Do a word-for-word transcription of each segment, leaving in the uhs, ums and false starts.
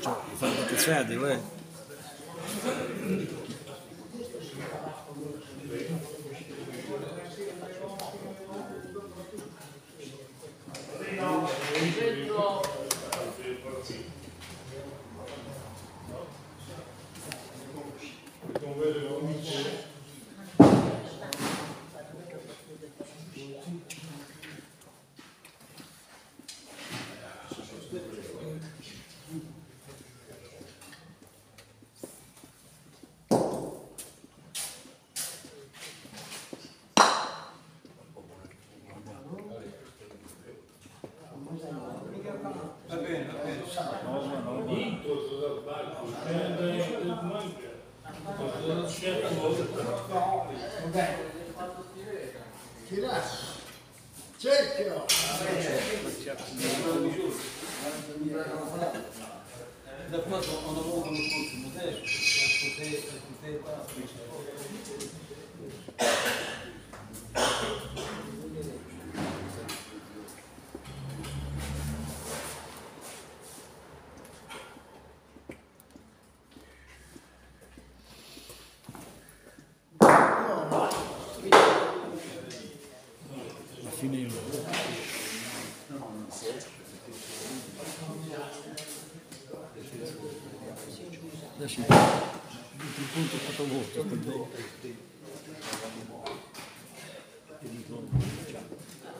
Cioè, fare che fede, uè. Va bene, va bene. Cerchio! Da quando ho lavorato con il modello, Alla fine io adesso il punto è stato voto per te. Ti dico ciao.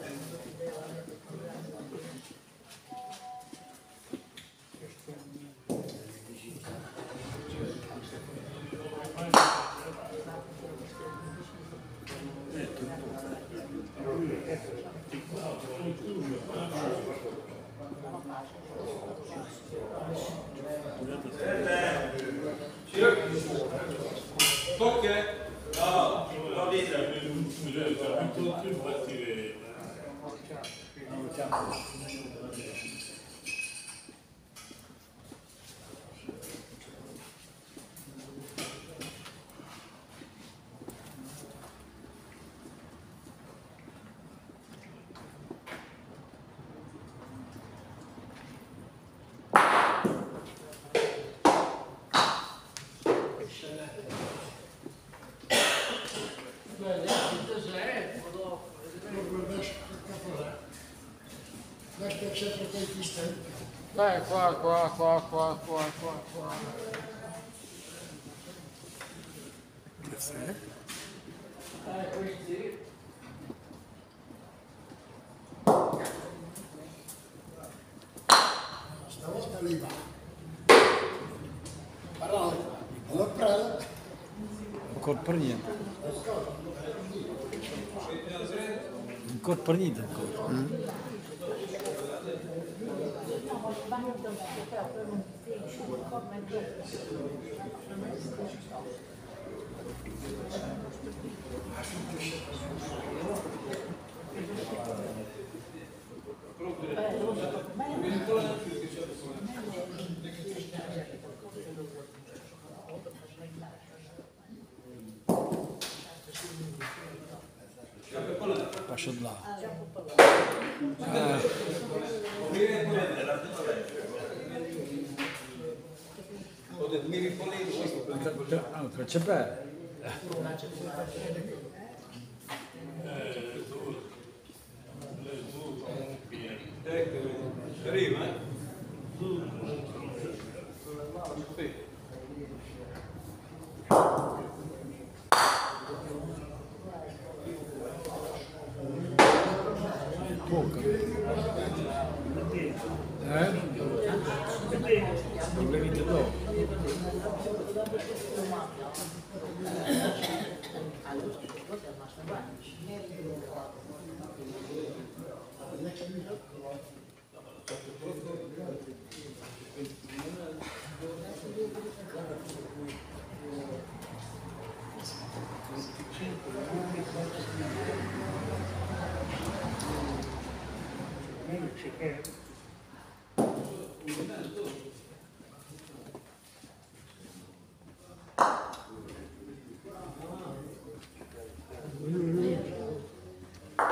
Tocca? No, va bene. Dai, qua, qua, qua, qua, qua, qua, qua. Caffè? Eh, questi. Stavolta lì va. Però, l'ho preso. Ancora per niente. Ancora per niente ancora. Mm. Passo di là. Ah. Ah, c'è bello. Arriva, eh? Poco. Eh? Non le vite dopo.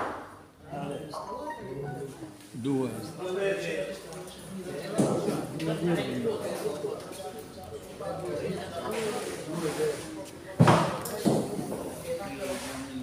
Due. Io-